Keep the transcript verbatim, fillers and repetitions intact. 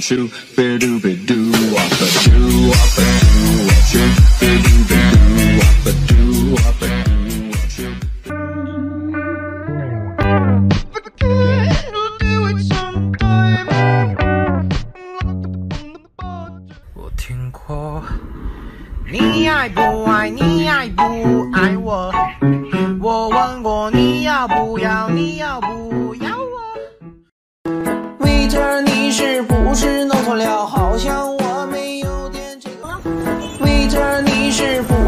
shoo, be do be do, wop a do, wop a do, wop shoo, be do be do, wop a do, wop a do, wop shoo. 我听过，你爱不爱？你爱不爱我？我问过你要不要？你要不要我 ？Waiter， 你是不是弄错了？好像我没有点这个。Waiter， 你是不